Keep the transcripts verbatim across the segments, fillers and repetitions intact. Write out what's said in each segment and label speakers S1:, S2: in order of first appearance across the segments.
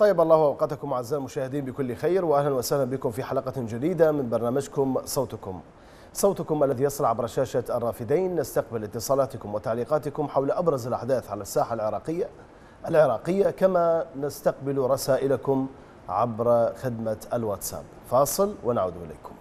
S1: طيب الله أوقاتكم أعزائي المشاهدين بكل خير، وأهلا وسهلا بكم في حلقة جديدة من برنامجكم صوتكم صوتكم الذي يصل عبر شاشة الرافدين. نستقبل اتصالاتكم وتعليقاتكم حول أبرز الأحداث على الساحة العراقية العراقية كما نستقبل رسائلكم عبر خدمة الواتساب. فاصل ونعود إليكم.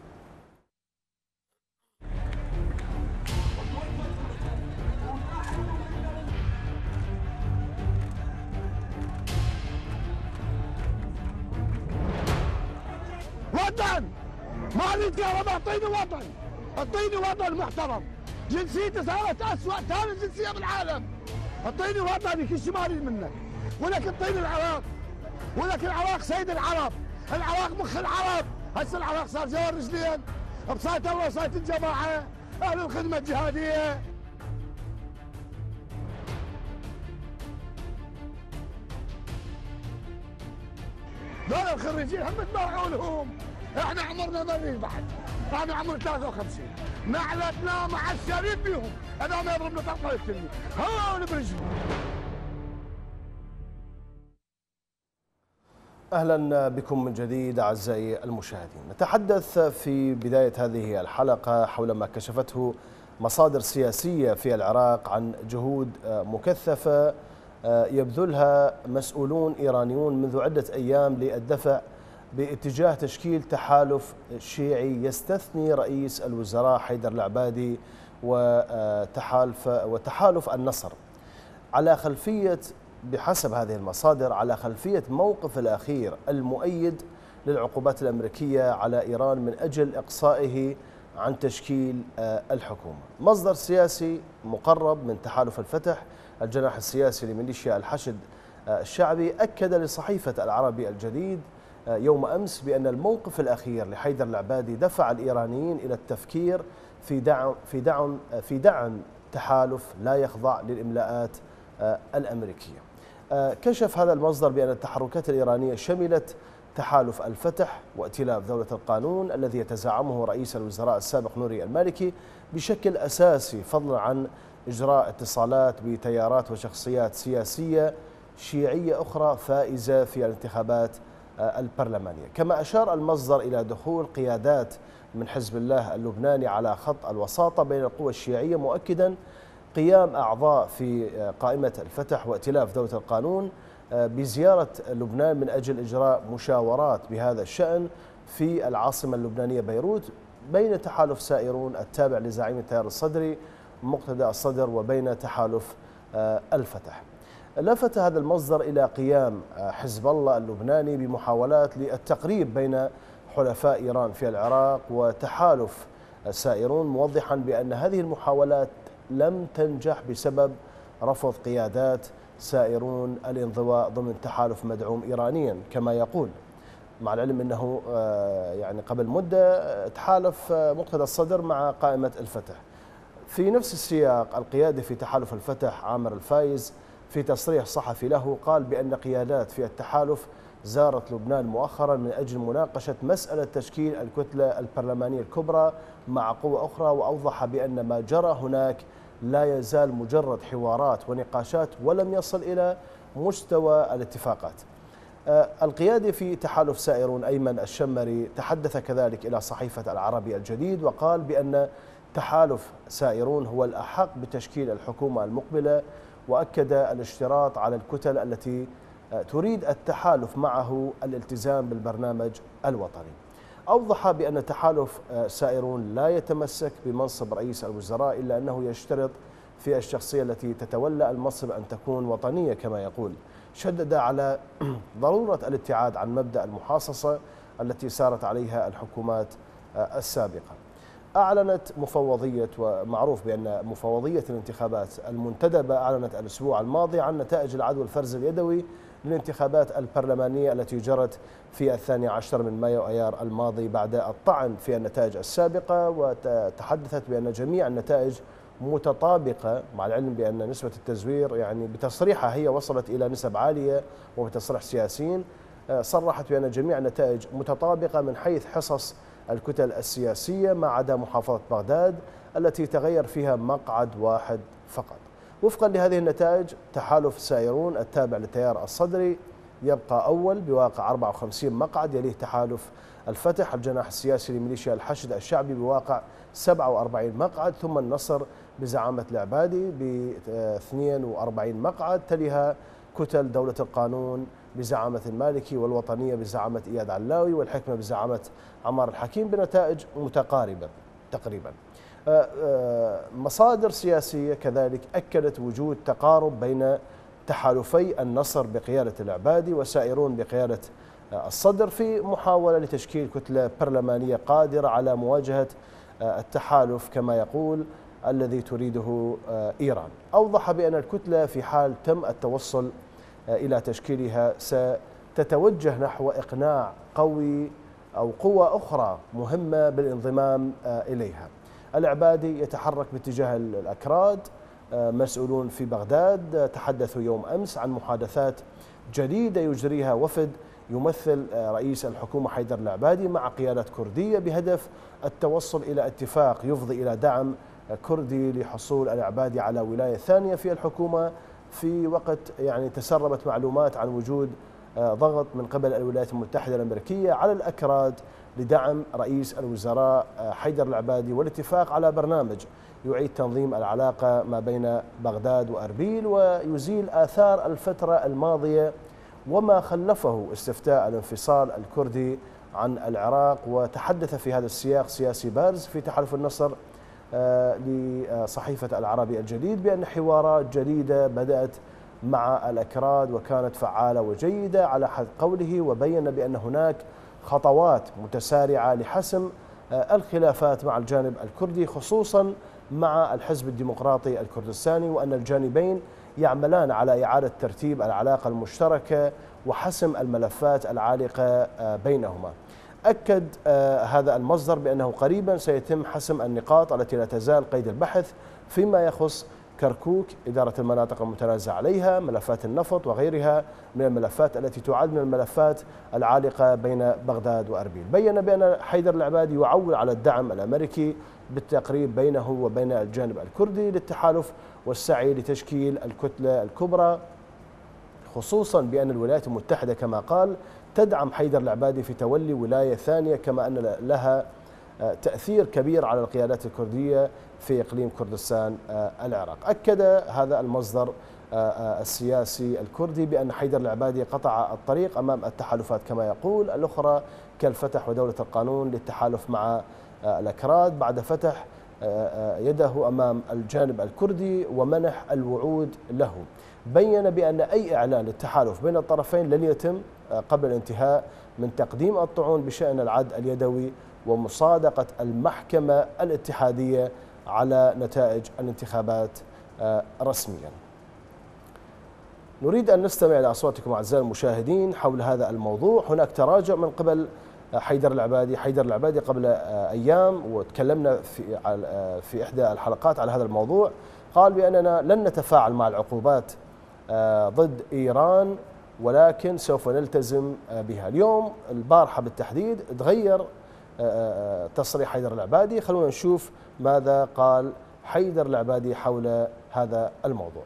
S2: وطن ما عندي كهرباء، اعطيني وطن، اعطيني وطن محترم. جنسيتي صارت اسوء ثاني جنسيه بالعالم. اعطيني وطني كل شيء ما اريد منك، ولك اعطيني العراق، ولك العراق سيد العرب، العراق مخ العرب. هسه العراق صار جوار رجلين بصايت الله وصايت الجماعه اهل الخدمه الجهاديه. دول الخريجين هم تباعوا لهم، احنا عمرنا ما نريد بعد، انا عمري ثلاثة وخمسين، نعلتنا مع الشريف بيهم، انا ما يضربنا طلقه يقتلني، هو اللي برجلي.
S1: أهلا بكم من جديد أعزائي المشاهدين. نتحدث في بداية هذه الحلقة حول ما كشفته مصادر سياسية في العراق عن جهود مكثفة يبذلها مسؤولون إيرانيون منذ عدة أيام للدفع باتجاه تشكيل تحالف شيعي يستثني رئيس الوزراء حيدر العبادي وتحالف وتحالف النصر، على خلفية بحسب هذه المصادر على خلفية موقف الأخير المؤيد للعقوبات الأمريكية على إيران من أجل إقصائه عن تشكيل الحكومة. مصدر سياسي مقرب من تحالف الفتح الجناح السياسي لميليشيا الحشد الشعبي أكد لصحيفة العربي الجديد يوم أمس بأن الموقف الأخير لحيدر العبادي دفع الإيرانيين إلى التفكير في دعم في دعم في دعم تحالف لا يخضع للإملاءات الأمريكية. كشف هذا المصدر بأن التحركات الإيرانية شملت تحالف الفتح وائتلاف دولة القانون الذي يتزعمه رئيس الوزراء السابق نوري المالكي بشكل أساسي، فضلا عن إجراء اتصالات بتيارات وشخصيات سياسية شيعية أخرى فائزة في الانتخابات البرلمانية. كما أشار المصدر إلى دخول قيادات من حزب الله اللبناني على خط الوساطة بين القوى الشيعية، مؤكدا قيام أعضاء في قائمة الفتح وائتلاف دولة القانون بزيارة لبنان من أجل إجراء مشاورات بهذا الشأن في العاصمة اللبنانية بيروت بين تحالف سائرون التابع لزعيم التيار الصدري مقتدى الصدر وبين تحالف الفتح. لفت هذا المصدر إلى قيام حزب الله اللبناني بمحاولات للتقريب بين حلفاء إيران في العراق وتحالف السائرون، موضحا بأن هذه المحاولات لم تنجح بسبب رفض قيادات سائرون الانضواء ضمن تحالف مدعوم إيرانيا كما يقول، مع العلم أنه يعني قبل مدة تحالف مقتدى الصدر مع قائمة الفتح. في نفس السياق القيادي في تحالف الفتح عامر الفايز في تصريح صحفي له قال بأن قيادات في التحالف زارت لبنان مؤخرا من أجل مناقشة مسألة تشكيل الكتلة البرلمانية الكبرى مع قوى أخرى، وأوضح بأن ما جرى هناك لا يزال مجرد حوارات ونقاشات ولم يصل إلى مستوى الاتفاقات. القيادي في تحالف سائرون أيمن الشمري تحدث كذلك إلى صحيفة العربي الجديد وقال بأن تحالف سائرون هو الأحق بتشكيل الحكومة المقبلة، وأكد الاشتراط على الكتل التي تريد التحالف معه الالتزام بالبرنامج الوطني. أوضح بأن تحالف سائرون لا يتمسك بمنصب رئيس الوزراء إلا أنه يشترط في الشخصية التي تتولى المنصب أن تكون وطنية كما يقول. شدد على ضرورة الابتعاد عن مبدأ المحاصصة التي سارت عليها الحكومات السابقة. أعلنت مفوضية ومعروف بأن مفوضية الانتخابات المنتدبة أعلنت الأسبوع الماضي عن نتائج العد والفرز اليدوي للانتخابات البرلمانية التي جرت في الثاني عشر من مايو أيار الماضي بعد الطعن في النتائج السابقة، وتحدثت بأن جميع النتائج متطابقة، مع العلم بأن نسبة التزوير يعني بتصريحها هي وصلت إلى نسب عالية، وبتصريح سياسيين صرحت بأن جميع النتائج متطابقة من حيث حصص الكتل السياسية ما عدا محافظة بغداد التي تغير فيها مقعد واحد فقط. وفقا لهذه النتائج تحالف سائرون التابع للتيار الصدري يبقى أول بواقع أربعة وخمسين مقعد، يليه تحالف الفتح الجناح السياسي لميليشيا الحشد الشعبي بواقع سبعة وأربعين مقعد، ثم النصر بزعامة العبادي ب اثنين وأربعين مقعد، تليها كتل دولة القانون بزعامة المالكي، والوطنية بزعامة إياد علاوي، والحكمة بزعامة عمار الحكيم بنتائج متقاربة تقريبا. مصادر سياسية كذلك أكدت وجود تقارب بين تحالفي النصر بقيادة العبادي وسائرون بقيادة الصدر في محاولة لتشكيل كتلة برلمانية قادرة على مواجهة التحالف كما يقول الذي تريده إيران. أوضح بأن الكتلة في حال تم التوصل إلى تشكيلها ستتوجه نحو إقناع قوي أو قوى أخرى مهمة بالانضمام إليها. العبادي يتحرك باتجاه الأكراد، مسؤولون في بغداد تحدثوا يوم أمس عن محادثات جديدة يجريها وفد يمثل رئيس الحكومة حيدر العبادي مع قيادات كردية بهدف التوصل إلى اتفاق يفضي إلى دعم كردي لحصول العبادي على ولاية ثانية في الحكومة، في وقت يعني تسربت معلومات عن وجود ضغط من قبل الولايات المتحدة الأمريكية على الأكراد لدعم رئيس الوزراء حيدر العبادي والاتفاق على برنامج يعيد تنظيم العلاقة ما بين بغداد وأربيل ويزيل آثار الفترة الماضية وما خلفه استفتاء الانفصال الكردي عن العراق. وتحدث في هذا السياق سياسي بارز في تحالف النصر لصحيفة العربي الجديد بأن حوارات جديدة بدأت مع الأكراد وكانت فعالة وجيدة على حد قوله، وبين بأن هناك خطوات متسارعة لحسم الخلافات مع الجانب الكردي خصوصا مع الحزب الديمقراطي الكردستاني، وأن الجانبين يعملان على إعادة ترتيب العلاقة المشتركة وحسم الملفات العالقة بينهما. أكد هذا المصدر بأنه قريبا سيتم حسم النقاط التي لا تزال قيد البحث فيما يخص كركوك، إدارة المناطق المتنازع عليها، ملفات النفط وغيرها من الملفات التي تعد من الملفات العالقة بين بغداد وأربيل. بين بأن حيدر العبادي يعول على الدعم الأمريكي بالتقريب بينه وبين الجانب الكردي للتحالف والسعي لتشكيل الكتلة الكبرى، خصوصا بأن الولايات المتحدة كما قال تدعم حيدر العبادي في تولي ولاية ثانية، كما أن لها تأثير كبير على القيادات الكردية في إقليم كردستان العراق. أكد هذا المصدر السياسي الكردي بأن حيدر العبادي قطع الطريق أمام التحالفات كما يقول الأخرى كالفتح ودولة القانون للتحالف مع الأكراد بعد فتح يده أمام الجانب الكردي ومنح الوعود له. بين بأن أي إعلان للتحالف بين الطرفين لن يتم قبل الانتهاء من تقديم الطعون بشأن العد اليدوي ومصادقة المحكمة الاتحادية على نتائج الانتخابات رسميا. نريد أن نستمع إلى أصواتكم أعزائي المشاهدين حول هذا الموضوع. هناك تراجع من قبل حيدر العبادي حيدر العبادي قبل أيام وتكلمنا في في إحدى الحلقات على هذا الموضوع، قال بأننا لن نتفاعل مع العقوبات ضد إيران ولكن سوف نلتزم بها. اليوم البارحة بالتحديد تغير تصريح حيدر العبادي، خلونا نشوف ماذا قال حيدر العبادي حول هذا الموضوع.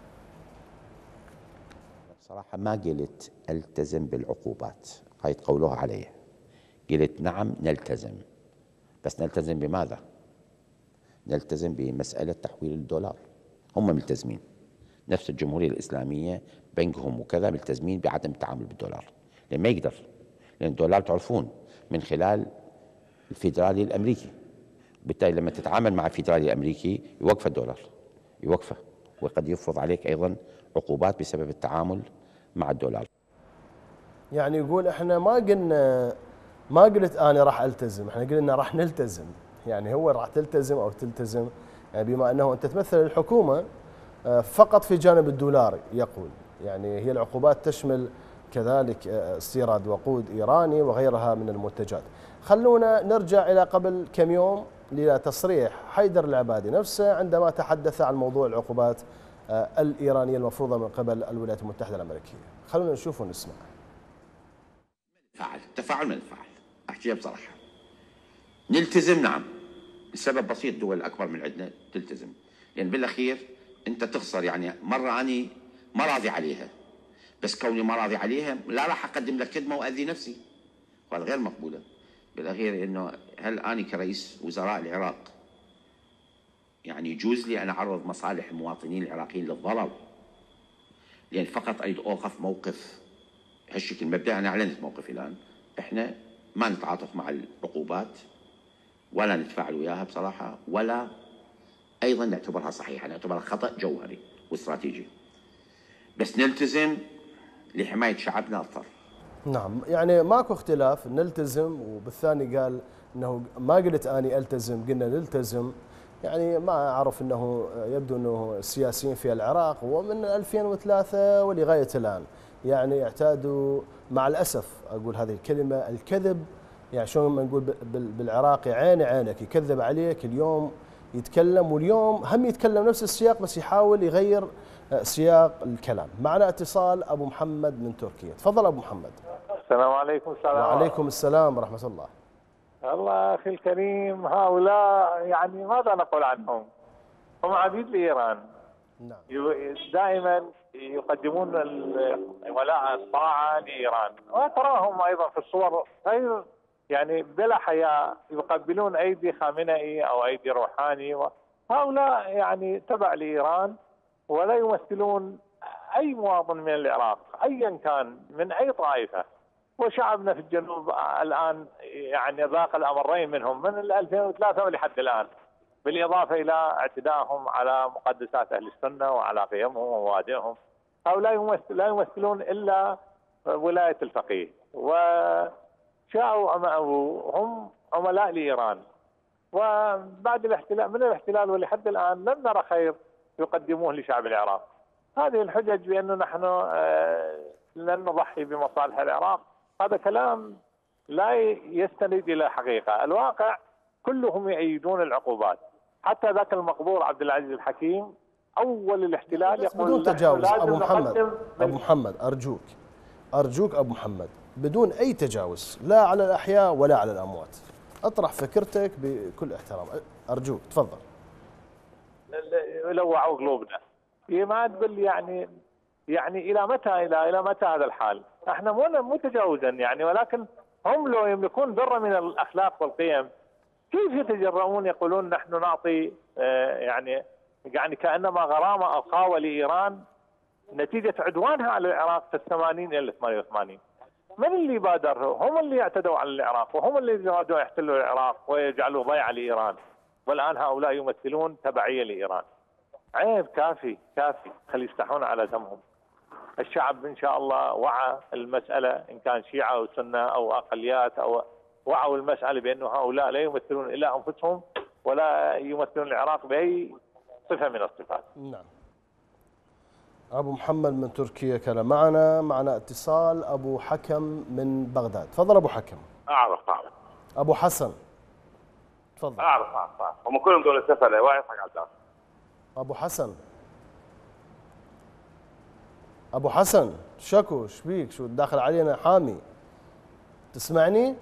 S3: صراحة ما قلت التزم بالعقوبات، هاي تقولوها علي، قلت نعم نلتزم، بس نلتزم بماذا؟ نلتزم بمسألة تحويل الدولار. هم ملتزمين، نفس الجمهورية الإسلامية بنكهم وكذا ملتزمين بعدم التعامل بالدولار، لأن ما يقدر، لأن الدولار تعرفون من خلال الفيدرالي الأمريكي، بالتالي لما تتعامل مع الفيدرالي الأمريكي يوقف الدولار، يوقفه، وقد يفرض عليك أيضا عقوبات بسبب التعامل مع الدولار.
S1: يعني يقول احنا ما قلنا ما قلت انا راح التزم، احنا قلنا راح نلتزم، يعني هو راح تلتزم او تلتزم يعني بما انه انت تمثل الحكومه فقط في جانب الدولار يقول، يعني هي العقوبات تشمل كذلك استيراد وقود ايراني وغيرها من المنتجات. خلونا نرجع الى قبل كم يوم لتصريح حيدر العبادي نفسه عندما تحدث عن موضوع العقوبات الإيرانية المفروضة من قبل الولايات المتحدة الأمريكية. خلونا نشوف ونسمع.
S3: فعل تفاعل من الفعل، أحكيها بصراحة. نلتزم نعم، السبب بسيط، الدول الأكبر من عندنا تلتزم، لأن بالأخير أنت تخسر، يعني مرة أنا ما راضي عليها، بس كوني ما راضي عليها لا راح اقدم لك خدمه واذي نفسي، وهذا غير مقبوله. بالاخير انه هل انا كرئيس وزراء العراق يعني يجوز لي ان اعرض مصالح المواطنين العراقيين للضرر لان فقط اريد اوقف موقف هالشكل مبدئيا؟ انا اعلنت موقفي الان، احنا ما نتعاطف مع العقوبات ولا نتفاعل وياها بصراحه، ولا ايضا نعتبرها صحيحه، نعتبرها خطا جوهري واستراتيجي، بس نلتزم لحمايه شعبنا اكثر.
S1: نعم، يعني ماكو اختلاف، نلتزم. وبالثاني قال انه ما قلت اني التزم، قلنا نلتزم. يعني ما اعرف انه يبدو انه السياسيين في العراق ومن ألفين وثلاثة ولغايه الان يعني اعتادوا مع الاسف اقول هذه الكلمه الكذب. يعني شلون ما نقول بالعراقي عيني عينك، يكذب عليك، اليوم يتكلم واليوم هم يتكلم نفس السياق بس يحاول يغير سياق الكلام. معنا اتصال ابو محمد من تركيا، تفضل ابو محمد.
S4: السلام عليكم. السلام
S1: وعليكم السلام ورحمه الله.
S4: الله اخي الكريم، هؤلاء يعني ماذا نقول عنهم؟ هم عبيد لايران.
S1: نعم.
S4: دائما يقدمون ولاء الطاعه لايران، وتراهم ايضا في الصور غير يعني بلا حياء يقبلون ايدي خامنئي او ايدي روحاني. هؤلاء يعني تبع لايران ولا يمثلون اي مواطن من العراق ايا كان من اي طائفه. وشعبنا في الجنوب الان يعني ذاق الامرين منهم من ألفين وثلاثة ولحد الان، بالاضافه الى اعتدائهم على مقدسات اهل السنه وعلى قيمهم ومبادئهم. هؤلاء يمثل لا يمثلون الا ولايه الفقيه، وشاءوا ام ابوا هم عملاء لايران. وبعد الاحتلال من الاحتلال ولحد الان لم نرى خير يقدموه لشعب العراق. هذه الحجج بانه نحن لن نضحي بمصالح العراق هذا كلام لا يستند الى حقيقه. الواقع كلهم يؤيدون العقوبات، حتى ذاك المقبور عبد العزيز الحكيم اول الاحتلال يقول
S1: بدون تجاوز ابو محمد. ابو
S4: من
S1: محمد ارجوك ارجوك ابو محمد بدون اي تجاوز لا على الاحياء ولا على الاموات، اطرح فكرتك بكل احترام ارجوك تفضل.
S4: لوعوا قلوبنا ما تقول يعني يعني الى متى الى الى متى هذا الحال؟ احنا مو متجاوزا يعني، ولكن هم لو يملكون ذره من الاخلاق والقيم كيف يتجرؤون يقولون نحن نعطي آه يعني يعني كانما غرامه او خاوه لايران نتيجه عدوانها على العراق في الثمانين الى الثمانية وثمانين. من اللي بادر؟ هم اللي اعتدوا على العراق وهم اللي ارادوا يحتلوا العراق ويجعلوا ضيعه لايران، والان هؤلاء يمثلون تبعيه لايران. عيب، كافي كافي، خلي يستحون على دمهم. الشعب ان شاء الله وعى المساله ان كان شيعه او سنه او اقليات، او وعوا المساله بانه هؤلاء لا يمثلون الا انفسهم ولا يمثلون العراق باي صفه من الصفات.
S1: نعم. ابو محمد من تركيا كان معنا. معنا اتصال ابو حكم من بغداد، تفضل ابو حكم.
S5: اعرف اعرف.
S1: ابو حسن تفضل.
S5: اعرف اعرف اعرف، هم كلهم دول سفله واحد حق عبد.
S1: ابو حسن ابو حسن شكو ايش بيك؟ شو داخل علينا حامي؟ تسمعني؟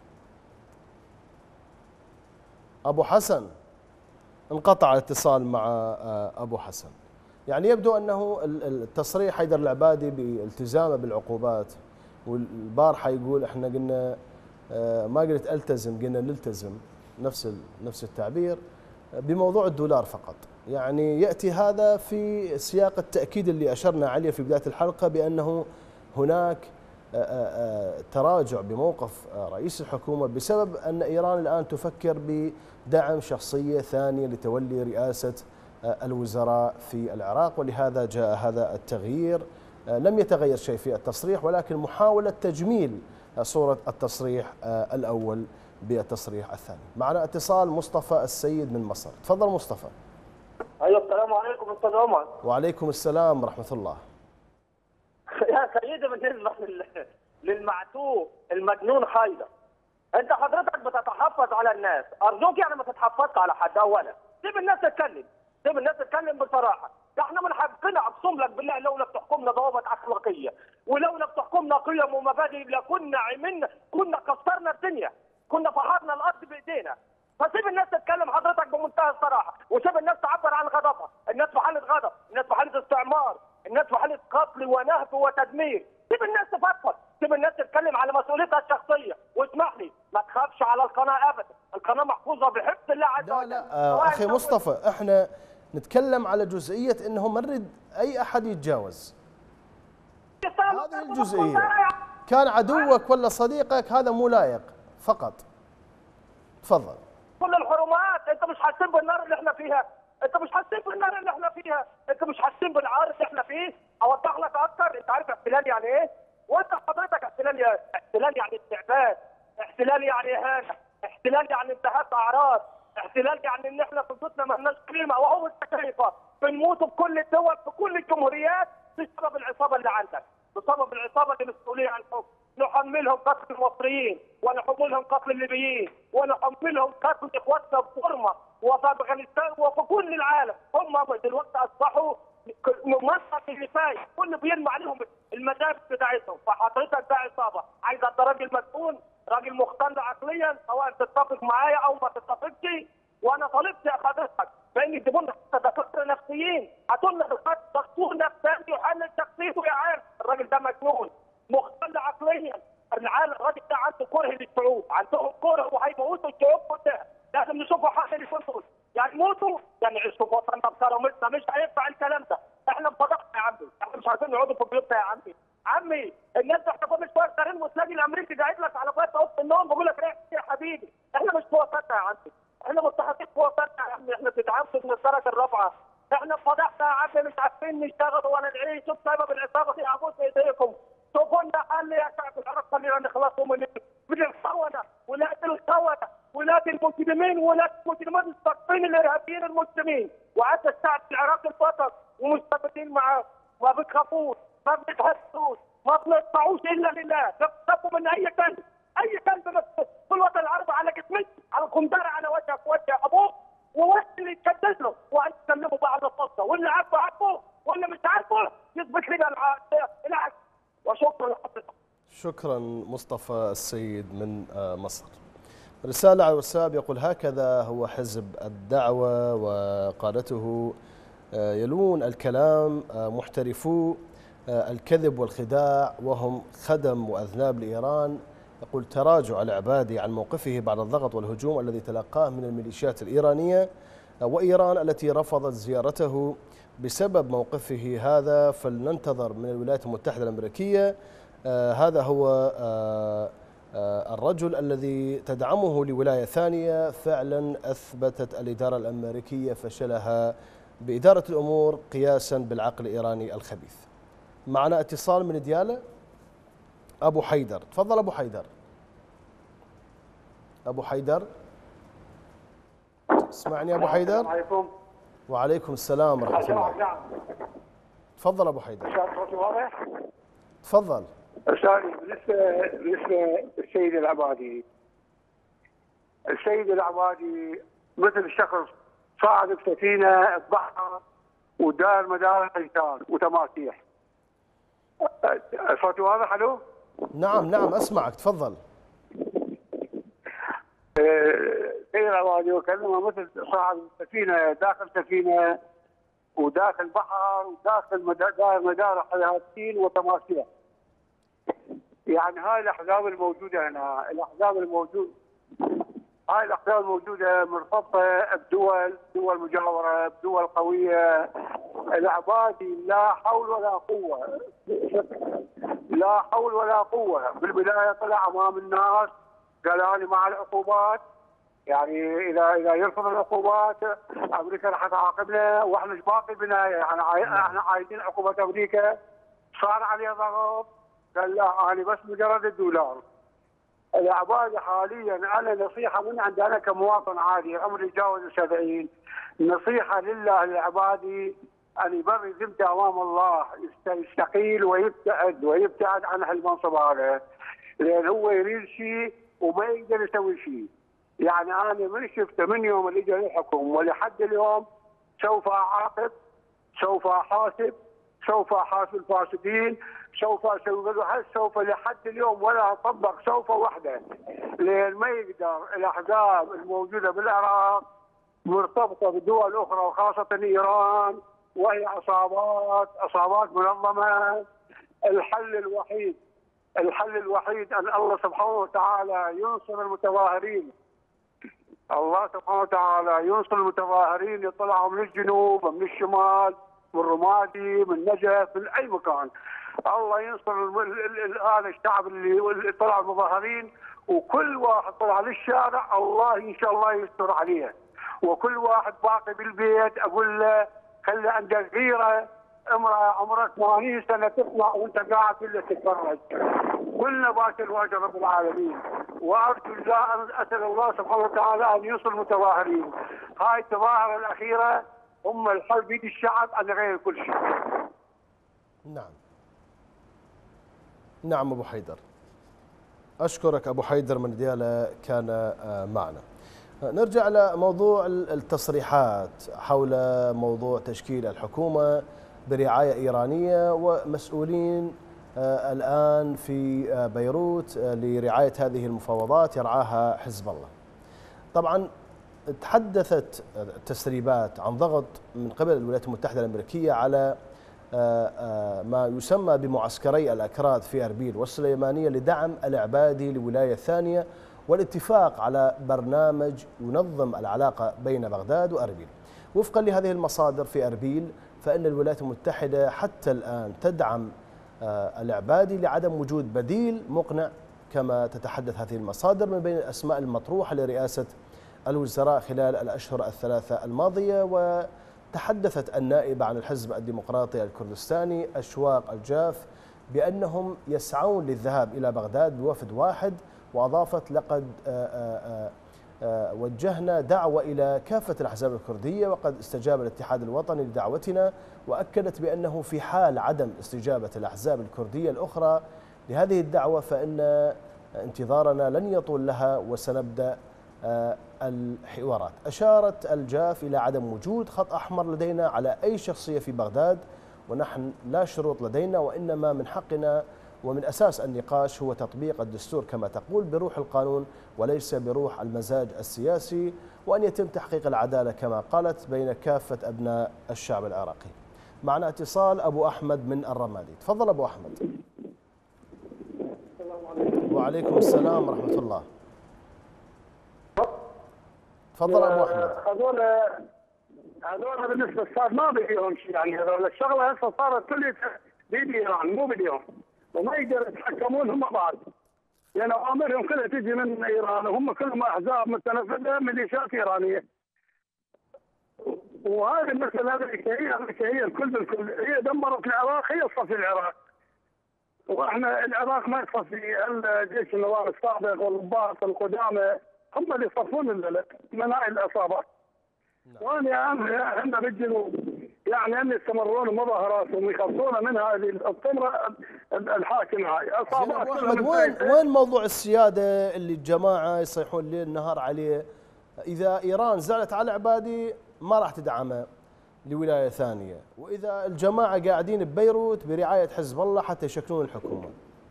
S1: ابو حسن انقطع الاتصال مع ابو حسن. يعني يبدو انه التصريح حيدر العبادي بالتزامه بالعقوبات، والبارحه يقول احنا قلنا ما قلت التزم قلنا نلتزم، نفس نفس التعبير بموضوع الدولار فقط. يعني يأتي هذا في سياق التأكيد اللي أشرنا عليه في بداية الحلقة بأنه هناك تراجع بموقف رئيس الحكومة بسبب أن إيران الآن تفكر بدعم شخصية ثانية لتولي رئاسة الوزراء في العراق، ولهذا جاء هذا التغيير. لم يتغير شيء في التصريح ولكن محاولة تجميل صورة التصريح الأول بالتصريح الثاني. معنا اتصال مصطفى السيد من مصر، تفضل مصطفى.
S6: ايوه السلام عليكم استاذ عمر.
S1: وعليكم السلام ورحمه الله.
S6: يا سيدي بالنسبه للمعتوه المجنون حيدر، انت حضرتك بتتحفظ على الناس، ارجوك يعني ما تتحفظش على حد. اولا سيب الناس تتكلم، سيب الناس تتكلم بصراحه. احنا من حقنا اقسم لك بالله لولا بتحكمنا ضوابط اخلاقيه ولولا بتحكمنا قيم ومبادئ لكنا عملنا، كنا كسرنا الدنيا، كنا فحرنا الارض بايدينا. فسيب الناس تتكلم حضرتك بمنتهى الصراحه، وسيب الناس تعبر عن غضبها. الناس في حاله غضب، الناس في حاله استعمار، الناس في حاله قتل قتل ونهب وتدمير. سيب الناس تفضفض، سيب الناس تتكلم على مسؤوليتها الشخصيه، واسمح لي ما تخافش على القناه ابدا، القناه محفوظه بحفظ الله عز وجل.
S1: لا لا آه اخي مصطفى، احنا نتكلم على جزئيه انه ما نريد اي احد يتجاوز هذه الجزئيه. كان عدوك ولا صديقك هذا مو لايق فقط. تفضل.
S6: كل الحرمات، انت مش حاسين بالنار اللي احنا فيها، انت مش حاسين بالنار اللي احنا فيها، انت مش حاسين بالعار اللي احنا فيه. اوضح لك اكتر، انت عارف احتلال يعني ايه؟ وانت حضرتك احتلال يعني احتلال يعني استعباد، احتلال يعني اهانه، احتلال يعني انتهاك اعراض، احتلال يعني ان احنا في بيوتنا ما لناش قيمه. وهو انت شايفه بنموت بكل الدول في كل الجمهوريات بسبب العصابه اللي عندك، بسبب العصابه اللي مسؤوليه عن الحكم. نحملهم قتل المصريين، ونحملهم قتل الليبيين، ونحملهم قتل اخواتنا في بورما وفي افغانستان وفي كل العالم. هم دلوقتي اصبحوا منصه اللي كل بيرمي عليهم المدارس بتاعتهم. فحضرتك ده عصابه عايزه انت راجل مسؤول، راجل مختل عقليا، سواء تتفق معايا او ما تتفقش. وانا طالبت يا حضرتك بان يجيبوا لنا دكاتره نفسيين، هاتوا لنا دكتور نفساني يحلل شخصيته. يا عارف الراجل ده مجنون مختل عقليا. العالم الراجل ده عنده كره للشعوب، عندهم كره وهيموتوا الشعوب كلها. لازم نشوفوا حق اللي يكونوا يعني موتوا يعني يعيشوا في وطننا بكرامتنا. مش هينفع الكلام ده، احنا انفضحنا يا عمي، احنا مش عايزين نقعدوا في بيوتنا يا عمي. عمي الناس احنا كل شويه داخلين وتلاقي الامريكي قاعد لك على بيت اوضه النوم بيقول لك ايه يا حبيبي، احنا مش في وطننا يا عمي، احنا مستحقين في وطننا يا عمي، احنا بنتعامل من الدرجه الرابعه. احنا انفضحنا يا عمي، مش عارفين نشتغل ولا نعيش بسبب العصابه دي. ابوس ايديكم شوفوا لنا حل يا شعب العرب، خلينا نخلصوا من من الخونه، ولاد الخونه، ولاد المسلمين، ولاد المسلمين الصفين الارهابيين المسلمين. وحتى الشعب العراقي الفقط ومستفيدين معاه. ما بتخافوش، ما بتهزوش، ما بنطلعوش الا لله. بتخافوا من اي كلب، اي كلب في الوطن العربي على جسمك، على القنبله، على وجهك وجه ابوك ووجه اللي يتكدس له، وانتم تكلموا بعض القصه. واللي عارفه عارفه، واللي مش عارفه يثبت لنا العكس. وشكرا لحضرتك.
S1: شكرا مصطفى السيد من مصر. رسالة على الواتساب يقول: هكذا هو حزب الدعوة وقادته يلون الكلام محترفو الكذب والخداع، وهم خدم وأذناب لإيران. يقول: تراجع العبادي عن موقفه بعد الضغط والهجوم الذي تلقاه من الميليشيات الإيرانية، وإيران التي رفضت زيارته بسبب موقفه هذا، فلننتظر من الولايات المتحدة الأمريكية. آه هذا هو آه آه الرجل الذي تدعمه لولاية ثانية. فعلا أثبتت الإدارة الأمريكية فشلها بإدارة الأمور قياسا بالعقل الإيراني الخبيث. معنا اتصال من ديالى. أبو حيدر، تفضل أبو حيدر. أبو حيدر اسمعني أبو حيدر.
S7: السلام عليكم.
S1: وعليكم السلام ورحمة الله.
S7: نعم.
S1: تفضل أبو حيدر.
S7: صوتي واضح؟
S1: تفضل.
S7: أستاذي، بالنسبة بالنسبة للسيد العبادي، السيد العبادي مثل شخص صعد بسفينة بحر ودار مدار حيتان وتماسيح. صوتي واضح؟ الو؟
S1: نعم نعم أسمعك، تفضل.
S7: السيد العبادي وكلمه مثل صاحب سفينه داخل سفينه وداخل بحر وداخل مدار مدار حياتين وتماسيح. يعني هاي الاحزاب الموجوده هنا، الاحزاب الموجوده هاي الاحزاب الموجوده مرتبطه بدول دول مجاوره، بدول قويه. العبادي لا حول ولا قوه، لا حول ولا قوه. بالبدايه طلع امام الناس قال انا مع العقوبات، يعني اذا اذا يرفض العقوبات امريكا راح تعاقبنا، واحنا ايش باقي بنا؟ يعني احنا عايزين عقوبات امريكا. صار عليه ضغط قال لا انا بس مجرد الدولار. العبادي حاليا انا نصيحه من عندي انا كمواطن عادي عمري يتجاوز السبعين، نصيحه لله للعبادي ان يبرر ذمته امام الله، يستقيل ويبتعد ويبتعد عن هالمنصب هذا، لان هو يريد شيء وما يقدر يسوي شيء. يعني انا من شفته من يوم اللي جاي الحكم ولحد اليوم سوف اعاقب، سوف احاسب، سوف احاسب الفاسدين، سوف اسوي هل سوف لحد اليوم ولا اطبق سوف وحده، لان ما يقدر. الاحزاب الموجوده بالعراق مرتبطه بدول اخرى وخاصه ايران، وهي عصابات عصابات منظمه. الحل الوحيد الحل الوحيد ان الله سبحانه وتعالى ينصر المتظاهرين. الله سبحانه وتعالى ينصر المتظاهرين، يطلعوا من الجنوب من الشمال من رمادي من نجف من اي مكان. الله ينصر هذا الشعب اللي طلع المظاهرين، وكل واحد طلع للشارع الله ان شاء الله يستر عليه. وكل واحد باقي بالبيت اقول له خلي عندك غيره، امراه عمرها ثمانين سنه تطلع وانت قاعد كله تتفرج. كلنا باكر وجه رب العالمين، وارجو الله اسال الله سبحانه وتعالى ان ينصر المتظاهرين. هاي التظاهره الاخيره هم الحل بيد الشعب على غير كل شيء.
S1: نعم. نعم ابو حيدر. اشكرك ابو حيدر من ديالى كان معنا. نرجع لموضوع التصريحات حول موضوع تشكيل الحكومة برعاية إيرانية ومسؤولين الآن في بيروت لرعاية هذه المفاوضات يرعاها حزب الله. طبعا تحدثت التسريبات عن ضغط من قبل الولايات المتحدة الأمريكية على ما يسمى بمعسكري الأكراد في أربيل والسليمانية لدعم العبادي لولاية ثانية، والاتفاق على برنامج ينظم العلاقة بين بغداد وأربيل. وفقا لهذه المصادر في أربيل فإن الولايات المتحدة حتى الآن تدعم العبادي لعدم وجود بديل مقنع كما تتحدث هذه المصادر من بين الأسماء المطروحة لرئاسة الوزراء خلال الأشهر الثلاثة الماضية. وتحدثت النائبة عن الحزب الديمقراطي الكردستاني أشواق الجاف بأنهم يسعون للذهاب إلى بغداد بوفد واحد، وأضافت لقد وجهنا دعوة إلى كافة الأحزاب الكردية وقد استجاب الاتحاد الوطني لدعوتنا، وأكدت بأنه في حال عدم استجابة الأحزاب الكردية الأخرى لهذه الدعوة فإن انتظارنا لن يطول لها وسنبدأ الحوارات. أشارت الجاف إلى عدم وجود خط أحمر لدينا على أي شخصية في بغداد، ونحن لا شروط لدينا، وإنما من حقنا ومن أساس النقاش هو تطبيق الدستور كما تقول بروح القانون وليس بروح المزاج السياسي، وأن يتم تحقيق العدالة كما قالت بين كافة أبناء الشعب العراقي. معنا اتصال أبو أحمد من الرمادي. تفضل أبو أحمد. وعليكم السلام ورحمة الله. تفضل أبو أحمد.
S7: هذول هذول بالنسبة صار ما بيهم شيء، يعني هذول الشغلة هسه صارت كلها بيد إيران مو بديهم، وما يقدروا يتحكمون هم بعض، لأن أوامرهم كلها تجي من إيران، وهم كلهم أحزاب متنفذة ميليشيات إيرانية. وهذه المسألة الأمريكية هي الكل بالكل، هي دمرت العراق، هي تصفي العراق. واحنا العراق ما يصفي الجيش النواب السابق والضباط القدامى، هم اللي يصفون البلد من هاي العصابات. وانا عندنا بالجنوب يعني ان يستمرون مظاهراتهم ويخلصون من هذه الطمره الحاكمه هاي عصابات.
S1: وين وين موضوع السياده اللي الجماعه يصيحون ليل نهار عليه؟ اذا ايران زعلت على عبادي ما راح تدعمه لولايه ثانيه، واذا الجماعه قاعدين ببيروت برعايه حزب الله حتى يشكلون الحكومه.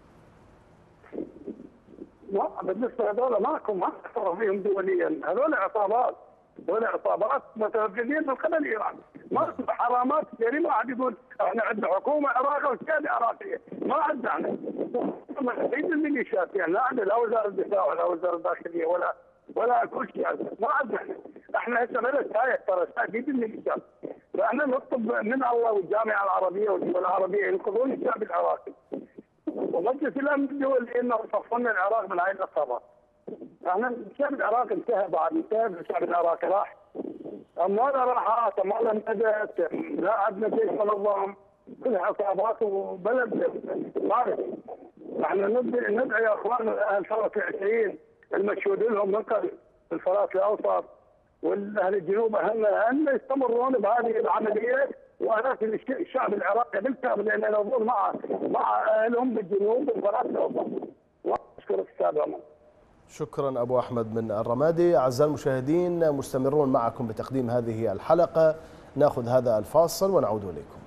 S7: لا بالنسبه هذول ماكو ما اعترف فيهم دوليا، هذول عصابات، هذول عصابات متنفذين من قبل ايران، ما حرامات يعني ما حد يقول احنا عندنا حكومه عراقيه وسياده عراقيه، ما عندنا احنا. عيد الميليشيات يعني لا عندنا لا وزاره الدفاع ولا وزاره الداخليه ولا ولا كل شيء، ما عندنا احنا. احنا هسه بلد سايق ترى تاكيد الميليشيات، فاحنا نطلب من الله والجامعه العربيه والدول العربيه ينقذون الشعب العراقي. ومجلس الامن الدولي انه يصفون العراق من هاي العصابات. احنا الشعب العراقي انتهى بعد، انتهى الشعب العراقي راح. اموالنا راحت، اموالنا انتهت، لا عندنا جيش منظم، كل عصابات وبلد صارت. احنا ندعي يا اخواننا اهل ثوره العشرين المشهود لهم نقل في الفرات الاوسط والاهل الجنوب اهلنا ان يستمرون بهذه العمليه، وانا الشعب العراقي بالكامل لان نظل مع مع اهلهم بالجنوب والفرات الاوسط. واشكر استاذ عمر.
S1: شكرا أبو أحمد من الرمادي. أعزائي المشاهدين مستمرون معكم بتقديم هذه الحلقة، نأخذ هذا الفاصل ونعود إليكم.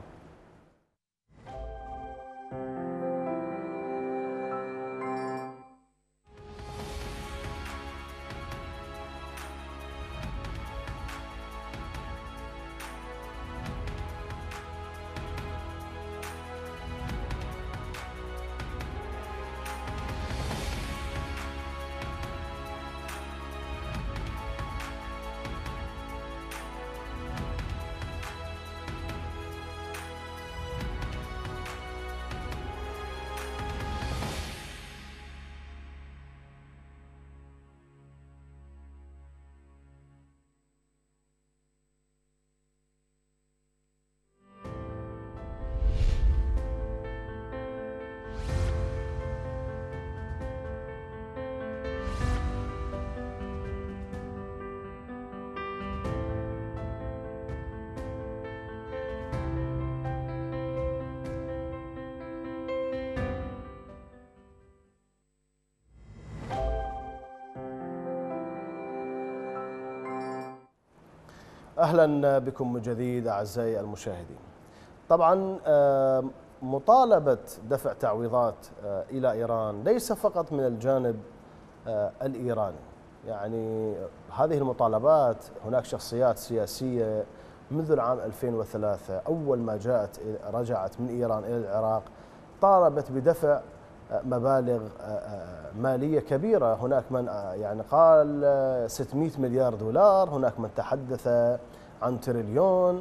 S1: أهلا بكم من جديد أعزائي المشاهدين. طبعا مطالبة دفع تعويضات إلى إيران ليس فقط من الجانب الإيراني، يعني هذه المطالبات هناك شخصيات سياسية منذ العام ألفين وثلاثة أول ما جاءت رجعت من إيران إلى العراق طالبت بدفع مبالغ مالية كبيرة. هناك من يعني قال ستمئة مليار دولار، هناك من تحدث عن تريليون،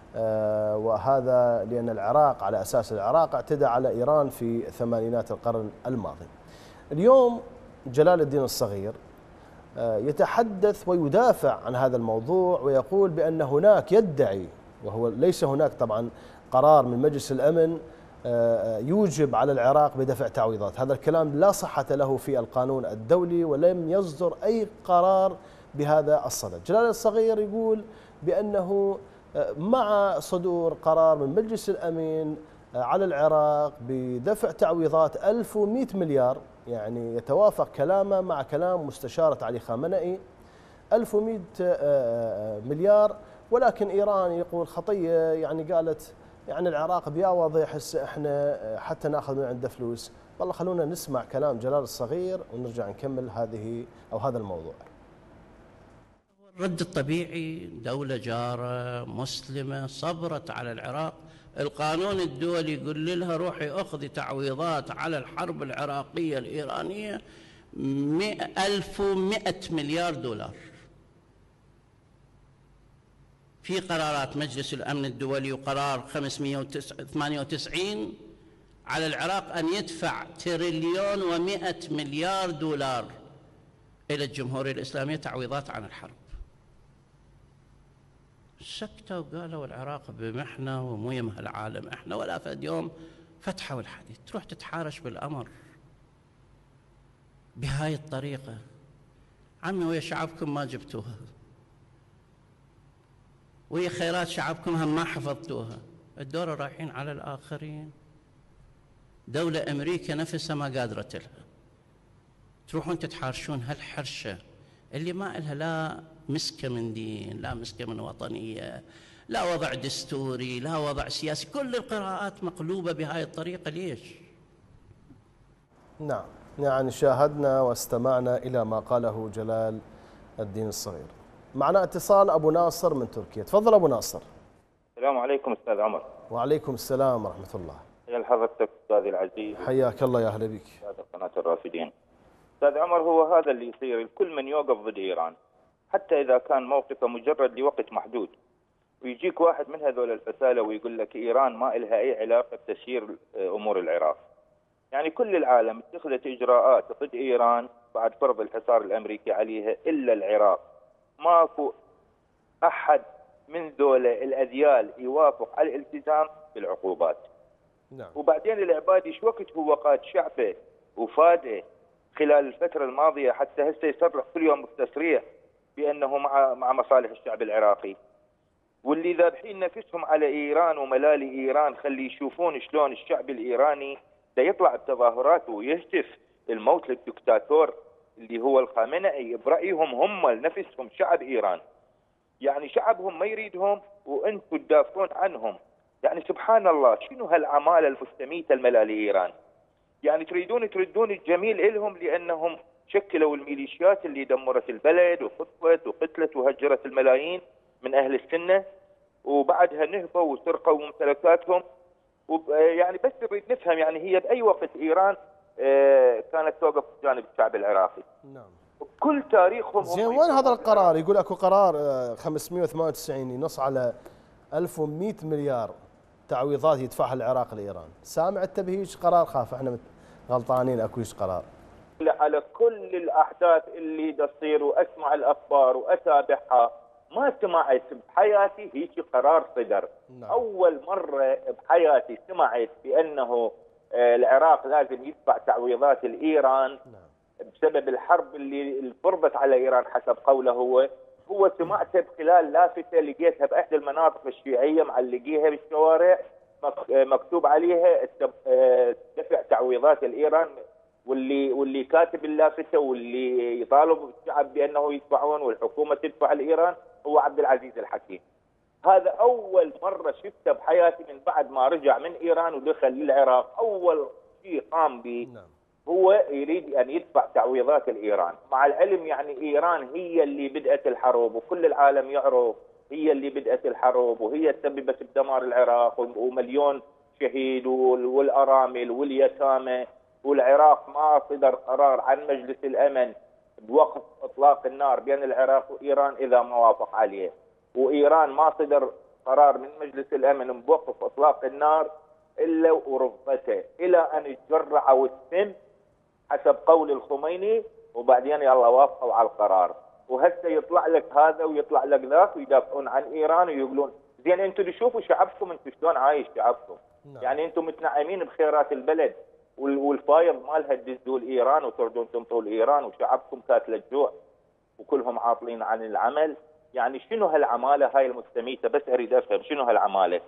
S1: وهذا لأن العراق على أساس العراق اعتدى على إيران في ثمانينات القرن الماضي. اليوم جلال الدين الصغير يتحدث ويدافع عن هذا الموضوع ويقول بأن هناك يدعي، وهو ليس هناك طبعا قرار من مجلس الأمن يوجب على العراق بدفع تعويضات. هذا الكلام لا صحة له في القانون الدولي ولم يصدر أي قرار بهذا الصدد. جلال الصغير يقول بأنه مع صدور قرار من مجلس الأمن على العراق بدفع تعويضات ألف ومئة مليار، يعني يتوافق كلامه مع كلام مستشارة علي خامنئي ألف ومئة مليار، ولكن إيران يقول خطية، يعني قالت يعني العراق بيعوض هسه احنا حتى ناخذ من عنده فلوس. والله خلونا نسمع كلام جلال الصغير ونرجع نكمل هذه او هذا الموضوع.
S8: الرد الطبيعي دولة جارة مسلمة صبرت على العراق، القانون الدولي يقول لها روحي اخذي تعويضات على الحرب العراقية الإيرانية ألف ومئة مليار دولار. في قرارات مجلس الأمن الدولي وقرار خمسمئة وثمانية وتسعين على العراق أن يدفع تريليون ومئة مليار دولار إلى الجمهورية الإسلامية تعويضات عن الحرب. سكتوا وقالوا العراق بمحنة ومو يمها العالم احنا، ولا فد يوم فتحوا الحديث. تروح تتحارش بالأمر بهاي الطريقة، عمي ويا شعبكم ما جبتوها، وهي خيرات شعبكم هم ما حفظتوها، الدورة رايحين على الآخرين. دولة أمريكا نفسها ما قادرة لها، تروحون تتحارشون هالحرشة اللي ما إلها لا مسكة من دين، لا مسكة من وطنية، لا وضع دستوري، لا وضع سياسي. كل القراءات مقلوبة بهاي الطريقة. ليش؟
S1: نعم، يعني شاهدنا واستمعنا إلى ما قاله جلال الدين الصغير. معنا اتصال أبو ناصر من تركيا. تفضل أبو ناصر.
S5: السلام عليكم أستاذ عمر.
S1: وعليكم السلام ورحمة الله.
S5: يا حضرتك أستاذي العزيز.
S1: حياك الله، يا أهلا بك.
S5: هذا قناة الرافدين. أستاذ عمر، هو هذا اللي يصير، الكل من يوقف ضد إيران حتى إذا كان موقفه مجرد لوقت محدود، ويجيك واحد من هذول الفسالة ويقول لك إيران ما إلها أي علاقة بتسيير أمور العراق. يعني كل العالم اتخذت إجراءات ضد إيران بعد فرض الحصار الأمريكي عليها إلا العراق. ماكو أحد من ذولا الأذيال يوافق على الالتزام بالعقوبات.
S1: نعم.
S5: وبعدين العبادي شو وقت هو قاد شعبه وفاده خلال الفترة الماضية حتى هسه يصرح كل يوم بالتصريح بأنه مع مع مصالح الشعب العراقي، واللي ذابحين نفسهم على إيران وملالي إيران خلي يشوفون شلون الشعب الإيراني دا يطلع بتظاهرات ويهتف الموت للدكتاتور اللي هو الخامنئي. برأيهم هم لنفسهم شعب إيران، يعني شعبهم ما يريدهم وأنتم تدافعون عنهم. يعني سبحان الله، شنو هالعمالة المستميتة الملالي إيران؟ يعني تريدون تردون الجميل إلهم لأنهم شكلوا الميليشيات اللي دمرت البلد وخطفت وقتلت وهجرت الملايين من أهل السنة، وبعدها نهبوا وسرقوا ممتلكاتهم. يعني بس نريد نفهم، يعني هي بأي وقت إيران كانت توقف جانب الشعب العراقي؟
S1: نعم.
S5: كل تاريخهم.
S1: زين، وين هذا القرار؟ يقول اكو قرار خمسمئة وثمانية وتسعين ينص على ألف ومئة مليار تعويضات يدفعها العراق لايران. سامع انت بهيج قرار؟ خاف احنا غلطانين اكو هيج قرار.
S5: على كل الاحداث اللي تصير واسمع الاخبار واتابعها، ما سمعت بحياتي هيك قرار صدر. نعم. اول مره بحياتي سمعت بانه العراق لازم يدفع تعويضات لايران. نعم. بسبب الحرب اللي فرضت على ايران حسب قوله هو. هو سمعته بخلال لافته لقيتها باحدى المناطق الشيعيه معلقيها بالشوارع مكتوب عليها دفع تعويضات لايران، واللي واللي كاتب اللافته واللي يطالب الشعب بانه يدفعون والحكومه تدفع لايران هو عبد العزيز الحكيم. هذا اول مره شفته بحياتي من بعد ما رجع من ايران ودخل للعراق. اول شيء قام به هو يريد ان يدفع تعويضات لايران، مع العلم يعني ايران هي اللي بدات الحرب وكل العالم يعرف هي اللي بدات الحرب وهي سببت بدمار العراق ومليون شهيد والارامل واليتامى، والعراق ما صدر قرار عن مجلس الامن بوقف اطلاق النار بين العراق وايران اذا ما وافق عليه، وايران ما صدر قرار من مجلس الامن بوقف اطلاق النار الا ورفضته الى ان تجرعوا السم حسب قول الخميني، وبعدين يلا وافقوا على القرار. وهسه يطلع لك هذا ويطلع لك ذاك ويدافعون عن ايران ويقولون زين انتم تشوفوا شعبكم انتم شلون عايش شعبكم. نعم. يعني انتم متنعمين بخيرات البلد والفايض مالها تدزوا لايران وتردون تمطوا لايران وشعبكم كاتله الجوع وكلهم عاطلين عن العمل. يعني شنو هالعماله هاي المستميته؟ بس اريد افهم شنو هالعماله.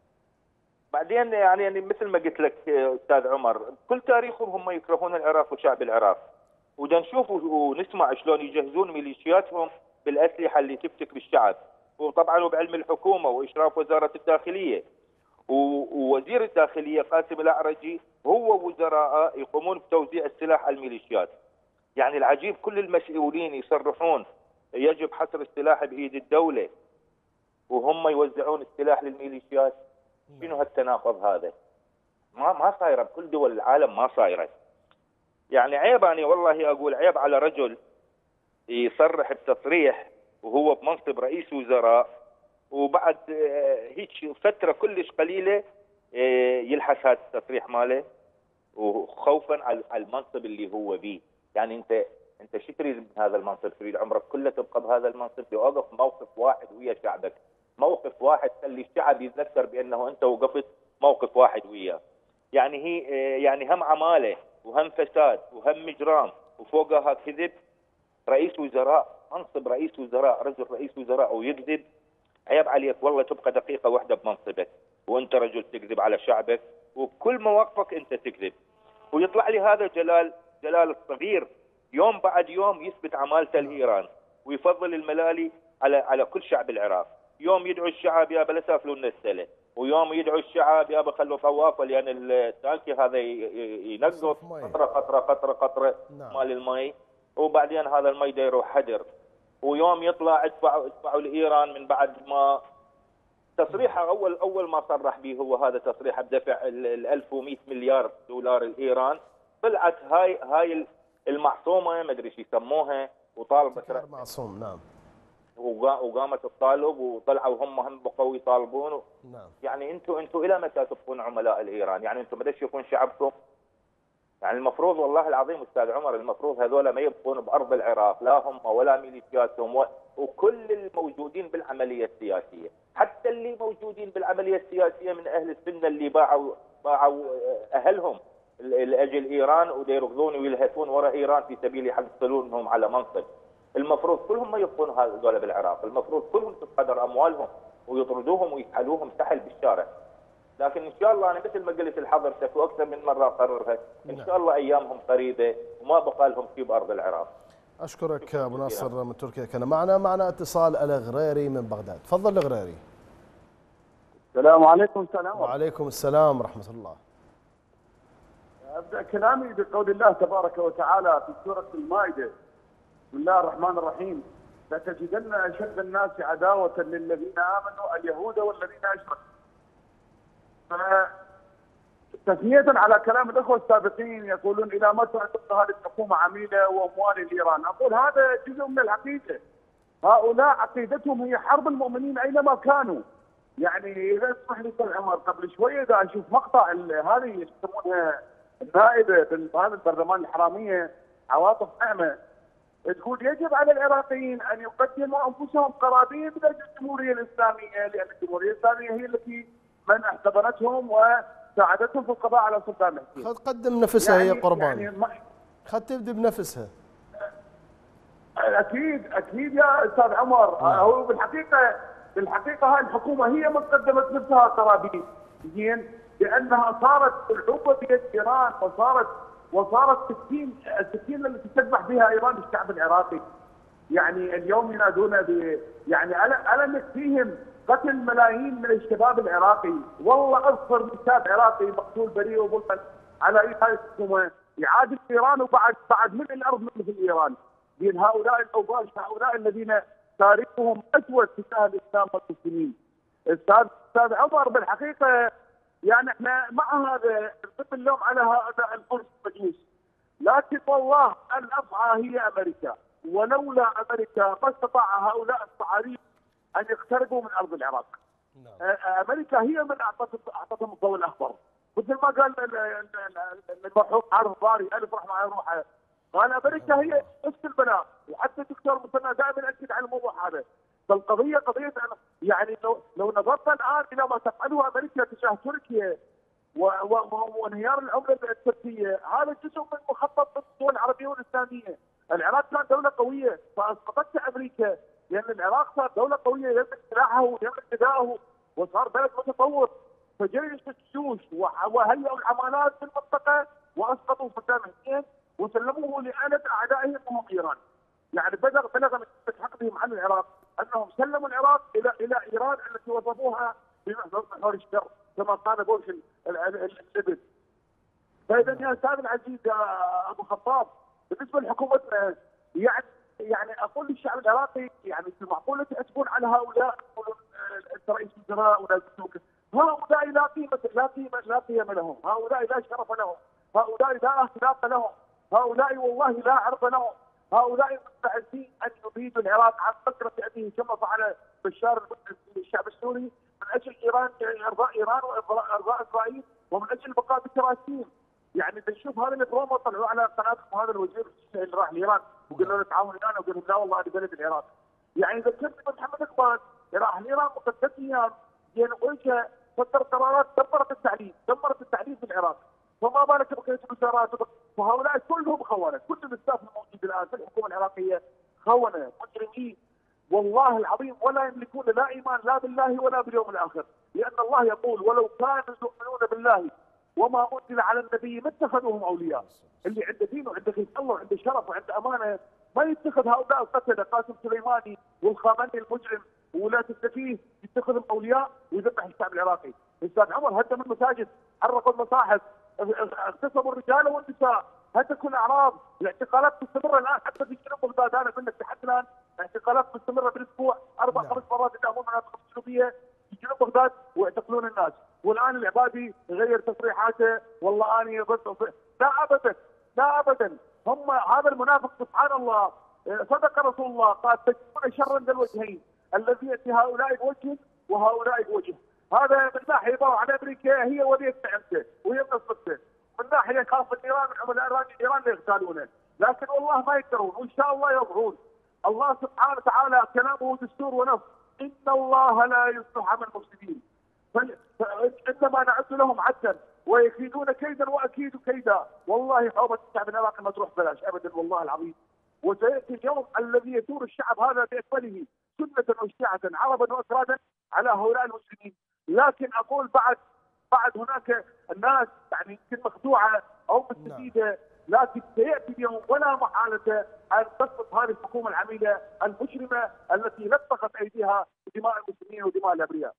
S5: بعدين يعني, يعني مثل ما قلت لك استاذ عمر، كل تاريخهم هم يكرهون العراق وشعب العراق، ودا نشوف ونسمع شلون يجهزون ميليشياتهم بالاسلحه اللي تفتك بالشعب، وطبعا وبعلم الحكومه واشراف وزاره الداخليه ووزير الداخليه قاسم الاعرجي هو وزراء يقومون بتوزيع السلاح على الميليشيات. يعني العجيب كل المسؤولين يصرحون يجب حصر السلاح بايد الدوله وهم يوزعون السلاح للميليشيات. شنو هالتناقض هذا؟ ما ما صايره بكل دول العالم، ما صايره. يعني عيب، انا والله اقول عيب على رجل يصرح بتصريح وهو بمنصب رئيس وزراء وبعد هيك فتره كلش قليله يلحس هذا التصريح ماله وخوفا على المنصب اللي هو به. يعني انت انت شو تريد من هذا المنصب؟ تريد عمرك كله تبقى بهذا المنصب؟ توقف موقف واحد ويا شعبك، موقف واحد خلي الشعب يتذكر بانه انت وقفت موقف واحد وياه. يعني هي يعني هم عماله وهم فساد وهم اجرام وفوقها كذب. رئيس وزراء، منصب رئيس وزراء، رجل رئيس وزراء ويكذب. عيب عليك والله تبقى دقيقه واحده بمنصبك وانت رجل تكذب على شعبك وبكل مواقفك انت تكذب. ويطلع لي هذا جلال جلال الصغير يوم بعد يوم يثبت عمالته لايران ويفضل الملالي على على كل شعب العراق. يوم يدعو الشعب يا بلا سافلوا لنا السله، ويوم يدعو الشعب يا بخلوا طوافه لان التانكي هذا ينقط قطره قطره قطره قطره مال المي، وبعدين هذا المي دا يروح حدر. ويوم يطلع ادفعوا ادفعوا لايران من بعد ما تصريحه اول اول ما صرح به هو هذا تصريحه بدفع ال ألف ومئة مليار دولار لايران. طلعت هاي هاي المعصومه ما ادري ايش يسموها وطالبت
S1: معصوم. نعم.
S5: وقامت تطالب وطلعوا هم هم بقوا يطالبون.
S1: نعم.
S5: يعني انتم انتم الى متى تبقون عملاء لايران؟ يعني انتم ما تشوفون شعبكم؟ يعني المفروض والله العظيم استاذ عمر المفروض هذول ما يبقون بارض العراق، لا هم ولا ميليشياتهم و... وكل الموجودين بالعمليه السياسيه، حتى اللي موجودين بالعمليه السياسيه من اهل السنه اللي باعوا باعوا اهلهم لاجل ايران ويركضون ويلهثون وراء ايران في سبيل يحصلونهم على منصب. المفروض كلهم ما يبقون هذول بالعراق، المفروض كلهم تتقدر اموالهم ويطردوهم ويسحلوهم سحل بالشارع. لكن ان شاء الله انا مثل ما قلت لحضرتك واكثر من مره اقررها، ان شاء الله ايامهم قريبه وما بقى لهم شيء بارض العراق.
S1: اشكرك ابو ناصر من تركيا. كان معنا معنا اتصال الغريري من بغداد. تفضل الغريري.
S7: السلام عليكم. السلام
S1: وعليكم السلام ورحمه الله.
S7: ابدا كلامي بقول الله تبارك وتعالى في سوره المائده: بسم الله الرحمن الرحيم، لتجدن اشد الناس عداوه للذين امنوا اليهود والذين اشركوا. تثنية على كلام الاخوه السابقين يقولون الى متى تبقى هذه الحكومه عميله واموال لايران؟ اقول هذا جزء من العقيده. هؤلاء عقيدتهم هي حرب المؤمنين اينما كانوا. يعني اذا اسمح لي استاذ عمر، قبل شويه اذا اشوف مقطع هذه يسمونها النائبه بهذا البرلمان الحراميه عواطف نعمه تقول يجب على العراقيين ان يقدموا انفسهم قرابين لاجل الجمهوريه الاسلاميه، لان الجمهوريه الاسلاميه هي التي من احتضنتهم وساعدتهم في القضاء على سلطان الحكيم.
S1: خذ قدم نفسها يعني هي قربان.
S7: يعني ما...
S1: خذ تبدي بنفسها.
S7: اكيد اكيد يا استاذ عمر. نعم. هو بالحقيقه بالحقيقه هاي الحكومه هي من قدمت نفسها قرابين، زين، لانها صارت العقوبه بيد ايران وصارت وصارت سكين السكين التي تذبح بها ايران الشعب العراقي.
S9: يعني اليوم ينادون ب يعني ألم يكفيهم قتل ملايين من الشباب العراقي؟ والله اذكر من شاب عراقي مقتول بريء وملقن على ايد هاي الحكومه يعادل ايران وبعد بعد من الارض مثل ايران. بين هؤلاء الاوباش هؤلاء الذين تاريخهم اسود تجاه الاسلام والمسلمين. استاذ استاذ عمر بالحقيقه يعني احنا مع هذا نحط اللوم على هؤلاء الفرس المجوس، لكن والله الافعى هي امريكا، ولولا امريكا ما استطاع هؤلاء الصعاريف ان يقتربوا من ارض العراق. نعم. امريكا هي من اعطتهم اعطتهم الضوء الاخضر، مثل ما قال المرحوم عارف باري الف رحمه على روحه، قال امريكا هي نفس البلاء، وحتى الدكتور مسنى دائما اكد على الموضوع هذا. فالقضيه قضيه يعني لو لو نظرنا الان الى ما تفعله امريكا تجاه تركيا وانهيار العمله التركيه، هذا جزء من مخطط الدول العربيه والاسلاميه. العراق كان دوله قويه فاسقطتها امريكا، لان العراق صار دوله قويه يملك سلاحه ويملك غذائه وصار بلد متطور، فجيش الجيوش وهيئوا العمالات في المنطقه واسقطوا صدام حسين وسلموه لآلة اعدائهم وهم ايران. يعني بلغ بلغ من حقدهم عن العراق انهم سلموا العراق الى الى ايران التي وصفوها بمحور الشر كما قال بوش الابد. فاذا يا استاذ العزيز يا ابو خطاب، بالنسبه لحكومتنا يعني يعني اقول للشعب العراقي يعني في معقوله تحسبون على هؤلاء رئيس الوزراء ونائب الملك، هؤلاء لا قيمه لا قيمه لا قيم لهم، هؤلاء لا شرف لهم، هؤلاء لا اخلاق لهم، هؤلاء والله لا عرض لهم، هؤلاء مستعدين ان يبيدوا العراق عن فكره ابيه كما فعل بشار الشعب السوري من اجل ايران ارضاء ايران وارضاء اسرائيل ومن اجل البقاء بالتراثيم. يعني بنشوف هذا البرومو طلعوا على قناتكم هذا الوزير اللي راح لايران وقالوا له تعاون معنا وقال لهم لا والله هذه بلد العراق. يعني ذكرت محمد اقبال راح لايران مقدس ايام ينقلها صدر قرارات دمرت التعليم، دمرت التعليم في العراق، فما بالك بقيه الوزارات وهؤلاء كلهم خونه، كل الاستاف الموجود الان في الحكومه العراقيه خونه مجرمين والله العظيم ولا يملكون لا ايمان لا بالله ولا باليوم الاخر، لان الله يقول ولو كانوا يؤمنون بالله وما انزل على النبي ما اتخذوهم اولياء. اللي عنده دين وعنده خير الله وعنده شرف وعنده امانه ما يتخذ هؤلاء القتله قاسم سليماني والخامنئي المجرم وولاة السفيه يتخذهم اولياء ويذبح الشعب العراقي. استاذ عمر هدموا المساجد، حرقوا المصاحف، اغتصبوا الرجال والنساء، هتكوا الاعراض، الاعتقالات مستمره الان حتى في جنوب بغداد. انا اقول لك لحد الان اعتقالات مستمره بالاسبوع اربع خمس مرات يدعمون المناطق الجنوبيه في جنوب بغداد ويعتقلون الناس. والان العبادي غير تصريحاته والله اني ضد. لا ابدا لا ابدا، هم هذا المنافق سبحان الله صدق رسول الله قال تجدون شرا ذا الوجهين الذي ياتي هؤلاء بوجه وهؤلاء بوجه. هذا من ناحيه يضع على امريكا هي وليه نعمته وهي منصبته، من ناحيه يخاف من ايران من عملاء ايران يغتالونه، لكن والله ما يقدرون وان شاء الله يظهرون. الله سبحانه وتعالى كلامه دستور ونص، ان الله لا يصلح عمل المفسدين، فانما نعد لهم عدا ويكيدون كيدا واكيد كيدا. والله حوبه الشعب العراقي ما تروح بلاش ابدا والله العظيم. وسياتي اليوم الذي يثور الشعب هذا باكمله سنه وشيعه عربا واكرادا على هؤلاء المسلمين. لكن اقول بعد بعد هناك الناس يعني يمكن مخدوعه او مستفيده، لكن سياتي اليوم ولا محاله ان تسقط هذه الحكومه العميله المجرمه التي لطخت ايديها بدماء المسلمين ودماء الابرياء.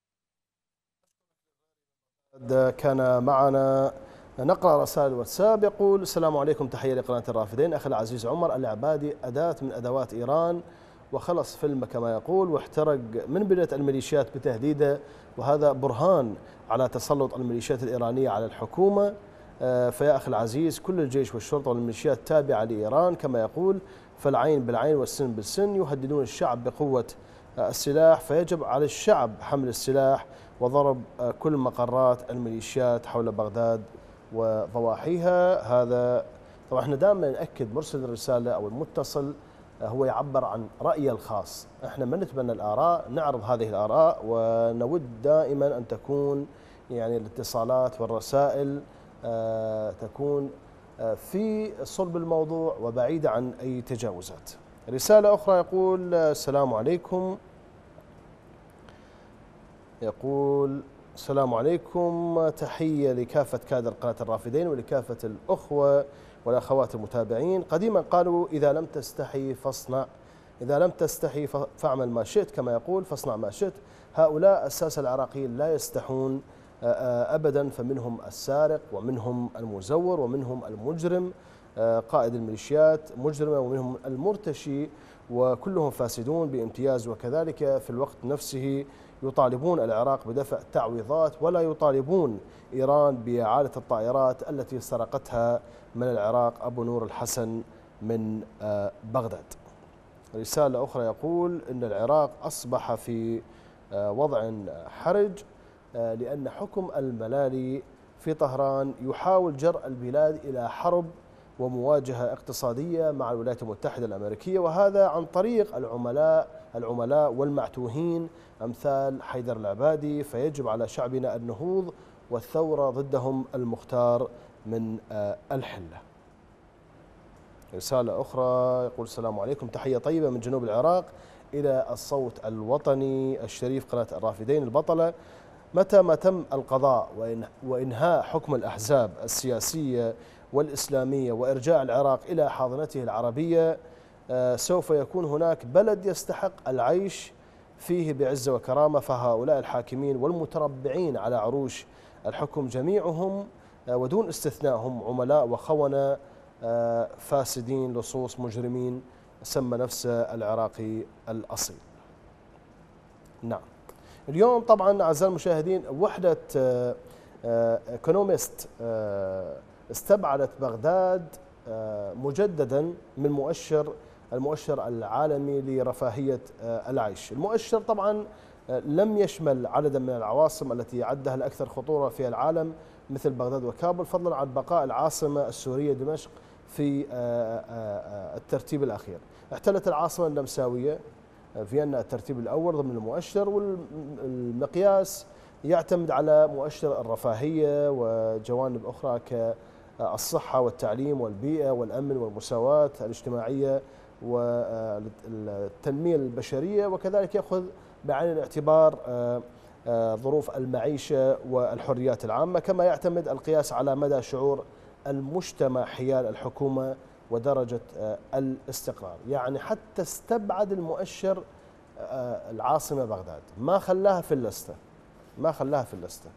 S1: كان معنا نقرأ رسائل الواتساب يقول السلام عليكم، تحية لقناة الرافدين. أخي العزيز عمر، العبادي أداة من أدوات إيران وخلص فيلم كما يقول واحترق من بداية الميليشيات بتهديده، وهذا برهان على تسلط الميليشيات الإيرانية على الحكومة. فيا أخي العزيز كل الجيش والشرطة والميليشيات تابعة لإيران كما يقول، فالعين بالعين والسن بالسن، يهددون الشعب بقوة السلاح، فيجب على الشعب حمل السلاح وضرب كل مقرات الميليشيات حول بغداد وضواحيها. هذا طبعا احنا دائما نأكد مرسل الرسالة أو المتصل هو يعبر عن رأيه الخاص، احنا ما نتبنى الآراء، نعرض هذه الآراء ونود دائما أن تكون يعني الاتصالات والرسائل تكون في صلب الموضوع وبعيدة عن أي تجاوزات. رسالة أخرى يقول السلام عليكم، يقول السلام عليكم، تحية لكافة كادر قناة الرافدين ولكافة الأخوة والأخوات المتابعين. قديما قالوا إذا لم تستحي فاصنع إذا لم تستحي فاعمل ما شئت، كما يقول فاصنع ما شئت. هؤلاء الساسة العراقيين لا يستحون أبدا، فمنهم السارق ومنهم المزور ومنهم المجرم قائد الميليشيات مجرمة ومنهم المرتشي، وكلهم فاسدون بامتياز. وكذلك في الوقت نفسه يطالبون العراق بدفع تعويضات، ولا يطالبون إيران بإعادة الطائرات التي سرقتها من العراق أبو نور الحسن من بغداد. رسالة أخرى يقول إن العراق أصبح في وضع حرج لأن حكم الملالي في طهران يحاول جرء البلاد إلى حرب ومواجهة اقتصادية مع الولايات المتحدة الأمريكية، وهذا عن طريق العملاء العملاء والمعتوهين أمثال حيدر العبادي، فيجب على شعبنا النهوض والثورة ضدهم المختار من الحلة. رسالة أخرى يقول السلام عليكم، تحية طيبة من جنوب العراق إلى الصوت الوطني الشريف قناة الرافدين البطلة. متى ما تم القضاء وإنهاء حكم الأحزاب السياسية والإسلامية وإرجاع العراق إلى حاضنته العربية، سوف يكون هناك بلد يستحق العيش فيه بعزة وكرامة. فهؤلاء الحاكمين والمتربعين على عروش الحكم جميعهم ودون استثناء هم عملاء وخونة فاسدين لصوص مجرمين، سمى نفسه العراقي الأصيل. نعم، اليوم طبعا أعزائي المشاهدين وحدة ايكونومست استبعدت بغداد مجددا من مؤشر المؤشر العالمي لرفاهية العيش. المؤشر طبعا لم يشمل عددا من العواصم التي عدها الأكثر خطورة في العالم مثل بغداد وكابل، فضلا عن بقاء العاصمة السورية دمشق في الترتيب الأخير. احتلت العاصمة النمساوية فيينا الترتيب الأول ضمن المؤشر، والمقياس يعتمد على مؤشر الرفاهية وجوانب أخرى كالصحة والتعليم والبيئة والأمن والمساواة الاجتماعية والتنمية البشرية، وكذلك يأخذ بعين الاعتبار ظروف المعيشة والحريات العامة، كما يعتمد القياس على مدى شعور المجتمع حيال الحكومة ودرجة الاستقرار. يعني حتى استبعد المؤشر العاصمة بغداد، ما خلاها في اللستة ما خلاها في اللستة.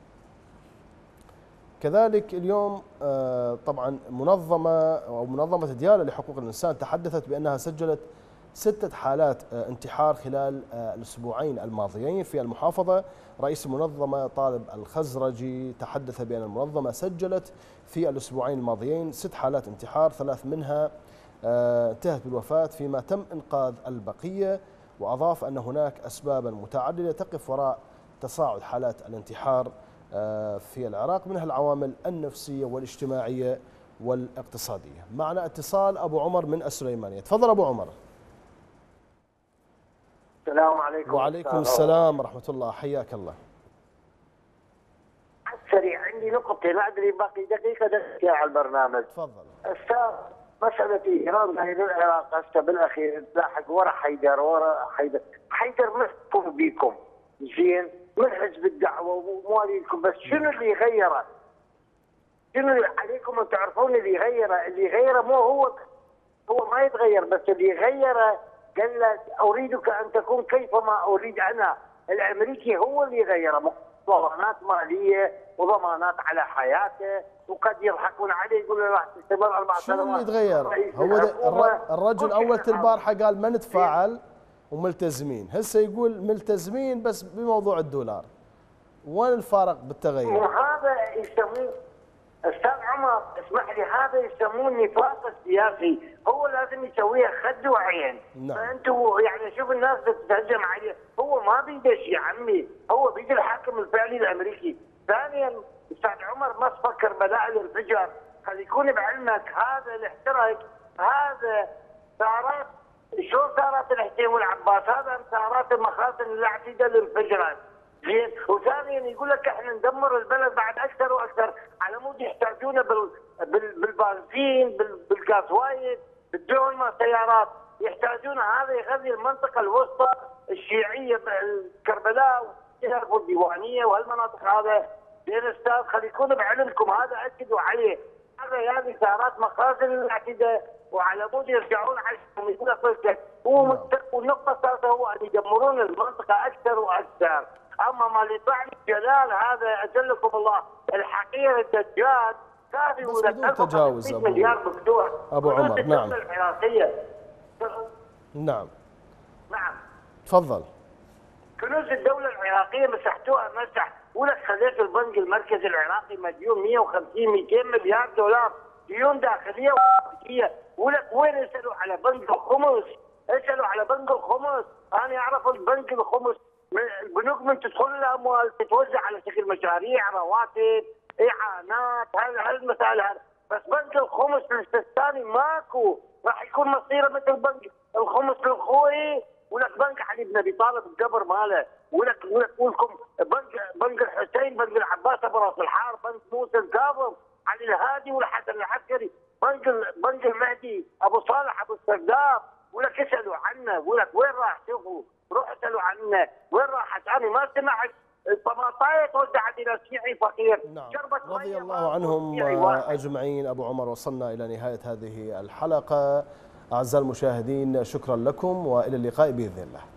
S1: كذلك اليوم طبعا منظمة أو منظمة ديالة لحقوق الإنسان تحدثت بأنها سجلت ستة حالات انتحار خلال الأسبوعين الماضيين في المحافظة. رئيس المنظمة طالب الخزرجي تحدث بأن المنظمة سجلت في الأسبوعين الماضيين ست حالات انتحار، ثلاث منها انتهت بالوفاة، فيما تم إنقاذ البقية. وأضاف أن هناك أسبابا متعددة تقف وراء تصاعد حالات الانتحار في العراق، منها العوامل النفسية والاجتماعية والاقتصادية. معنا اتصال أبو عمر من السليمانية. تفضل أبو عمر.
S10: السلام عليكم.
S1: وعليكم السلام ورحمة الله، حياك الله.
S10: سريع، عندي نقطة ما أدري باقي دقيقة دقيقة على البرنامج.
S1: تفضل.
S10: أستاذ، مسألة إيران هي العراق هسه بالأخير تلاحق ورا حيدر ورا حيدر، حيدر محكوم بيكم زين من حزب الدعوة ومواليكم، بس شنو اللي غيره؟ شنو اللي عليكم أن تعرفون اللي غيره؟ اللي غيره مو هو هو ما يتغير، بس اللي غيره قال له أريدك أن تكون كيفما أريد أنا. الأمريكي هو اللي غيره، ضمانات مالية وضمانات على حياته، وقد يضحكون عليه يقولوا راح تستمر أربع سنوات.
S1: شنو اللي يتغير؟ هو الرجل أول البارحة قال ما نتفاعل وملتزمين، هسه يقول ملتزمين بس بموضوع الدولار. وين الفارق بالتغير؟
S10: وهذا يسموه استاذ عمر، اسمح لي، هذا يسموه النفاق السياسي، هو لازم يسويها خد وعين.
S1: نعم.
S10: فانتوا يعني شوف الناس تتهجم عليه، هو ما بيده شيء عمي، هو بيد الحاكم الفعلي الامريكي. ثانيا استاذ عمر، ما تفكر بلاء الانفجار، خلي يكون بعلمك هذا الاحتراق، هذا ثارات شلون ثارات الحسين والعباس، هذا ثارات المخازن العتيده للانفجارات. زين، وثانيا يقول لك احنا ندمر البلد بعد اكثر واكثر، على مود يحتاجونه بال بال بالبنزين بالغازوايد بالدول ما سيارات، يحتاجون هذا يغذي المنطقه الوسطى الشيعيه كربلاء والديوانيه وهالمناطق. هذا زين استاذ، خلي يكون بعلمكم، هذا اكدوا عليه. هذا يعني سيارات مخازن الاعتداء وعلى بد يرجعون عليهم مثل قلت. والنقطه الثالثه هو ان يدمرون المنطقه اكثر واكثر. اما ما لطعن الجلال هذا اجلكم الله الحقير الدجال كافي
S1: بس بدون تجاوز ابو
S10: مليار مفتوح
S1: ابو عمر. نعم
S10: العراقيه
S1: نعم
S10: نعم
S1: تفضل.
S10: كنوز الدوله العراقيه مسحتوها مسح ولك خليت البنك المركزي العراقي مديون مئة وخمسين مئتين مليار دولار ديون داخليه وخارجيه. ولك وين يسالوا على بنك الخمس؟ اسالوا على بنك الخمس. انا اعرف البنك الخمس البنوك من تدخل الاموال تتوزع على شكل مشاريع رواتب اعانات هالمسائل هذه. بس بنك الخمس الاستثاني ماكو. راح يكون مصيره مثل بنك الخمس الخوي. ولك بنك علي بن ابي طالب القبر ماله. ولك ولك لكم بنك بنك الحسين بنك العباس ابو راس الحار بنك موسى الكاظم علي الهادي والحسن العسكري بنك بنك المهدي ابو صالح ابو السرداب. ولك اسالوا عنه. ولك وين راح شوفوا روحوا اسالوا عنه وين راحت. انا ما سمعت الطماطايه توزعت الى شيعي فقير.
S1: نعم رضي الله عنهم اجمعين. ابو عمر وصلنا الى نهايه هذه الحلقه. اعزائي المشاهدين شكرا لكم والى اللقاء باذن الله.